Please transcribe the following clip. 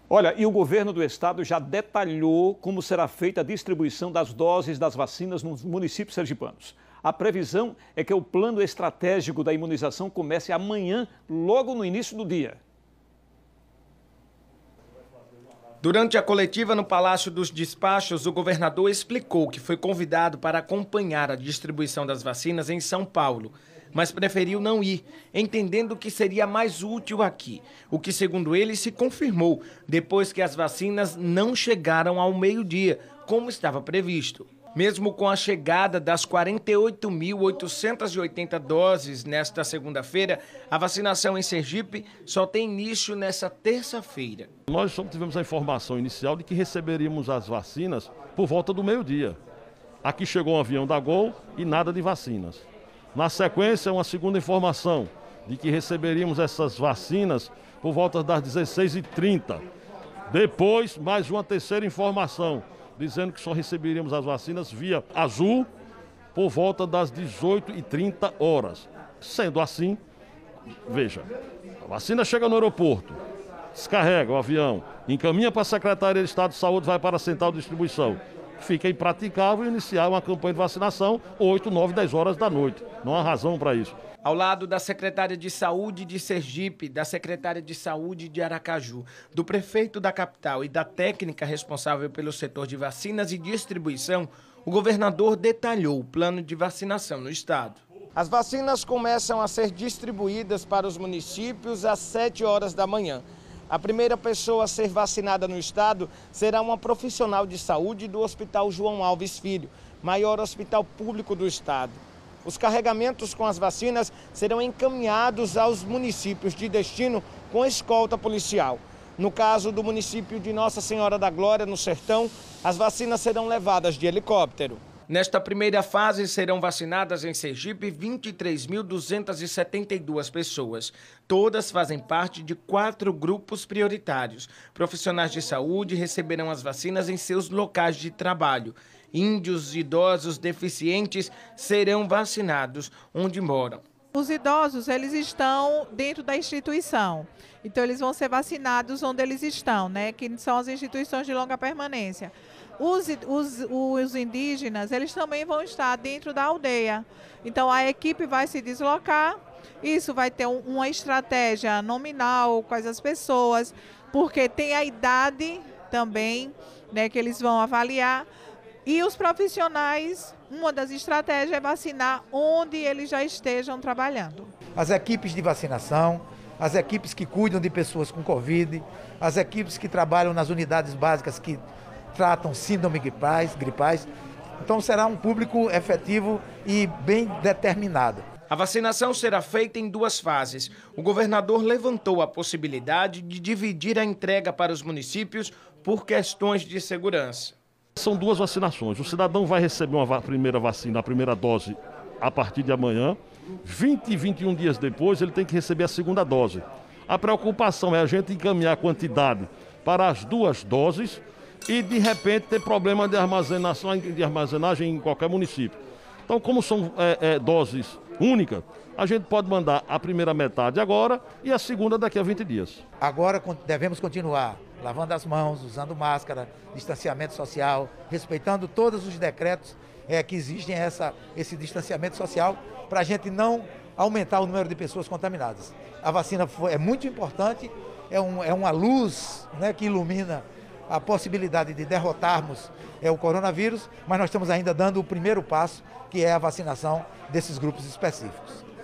Olha, e o governo do estado já detalhou como será feita a distribuição das doses das vacinas nos municípios sergipanos. A previsão é que o plano estratégico da imunização comece amanhã, logo no início do dia. Durante a coletiva no Palácio dos Despachos, o governador explicou que foi convidado para acompanhar a distribuição das vacinas em São Paulo, mas preferiu não ir, entendendo que seria mais útil aqui, o que, segundo ele, se confirmou depois que as vacinas não chegaram ao meio-dia, como estava previsto. Mesmo com a chegada das 48.880 doses nesta segunda-feira, a vacinação em Sergipe só tem início nesta terça-feira. Nós só tivemos a informação inicial de que receberíamos as vacinas por volta do meio-dia. Aqui chegou um avião da Gol e nada de vacinas. Na sequência, uma segunda informação de que receberíamos essas vacinas por volta das 16h30. Depois, mais uma terceira informação, dizendo que só receberíamos as vacinas via Azul por volta das 18h30. Sendo assim, veja, a vacina chega no aeroporto, descarrega o avião, encaminha para a Secretaria de Estado de Saúde, vai para a Central de Distribuição. Fica impraticável iniciar uma campanha de vacinação 8, 9, 10 horas da noite. Não há razão para isso. Ao lado da secretária de Saúde de Sergipe, da secretária de Saúde de Aracaju, do prefeito da capital e da técnica responsável pelo setor de vacinas e distribuição, o governador detalhou o plano de vacinação no estado. As vacinas começam a ser distribuídas para os municípios às 7 horas da manhã. A primeira pessoa a ser vacinada no estado será uma profissional de saúde do Hospital João Alves Filho, maior hospital público do estado. Os carregamentos com as vacinas serão encaminhados aos municípios de destino com escolta policial. No caso do município de Nossa Senhora da Glória, no Sertão, as vacinas serão levadas de helicóptero. Nesta primeira fase, serão vacinadas em Sergipe 23.272 pessoas. Todas fazem parte de 4 grupos prioritários. Profissionais de saúde receberão as vacinas em seus locais de trabalho. Índios, idosos, deficientes serão vacinados onde moram. Os idosos, eles estão dentro da instituição, então eles vão ser vacinados onde eles estão, né? Que são as instituições de longa permanência. Os indígenas, eles também vão estar dentro da aldeia, então a equipe vai se deslocar, isso vai ter uma estratégia nominal com as pessoas, porque tem a idade também, né, que eles vão avaliar. E os profissionais, uma das estratégias é vacinar onde eles já estejam trabalhando. As equipes de vacinação, as equipes que cuidam de pessoas com Covid, as equipes que trabalham nas unidades básicas que tratam síndromes gripais. Então será um público efetivo e bem determinado. A vacinação será feita em 2 fases. O governador levantou a possibilidade de dividir a entrega para os municípios por questões de segurança. São 2 vacinações. O cidadão vai receber uma primeira vacina, a primeira dose, a partir de amanhã. 20 e 21 dias depois, ele tem que receber a segunda dose. A preocupação é a gente encaminhar a quantidade para as 2 doses e, de repente, ter problema de armazenagem em qualquer município. Então, como são doses únicas, a gente pode mandar a primeira metade agora e a segunda daqui a 20 dias. Agora devemos continuar lavando as mãos, usando máscara, distanciamento social, respeitando todos os decretos que exigem esse distanciamento social para a gente não aumentar o número de pessoas contaminadas. A vacina é muito importante, é uma luz, né, que ilumina a possibilidade de derrotarmos o coronavírus, mas nós estamos ainda dando o primeiro passo, que é a vacinação desses grupos específicos.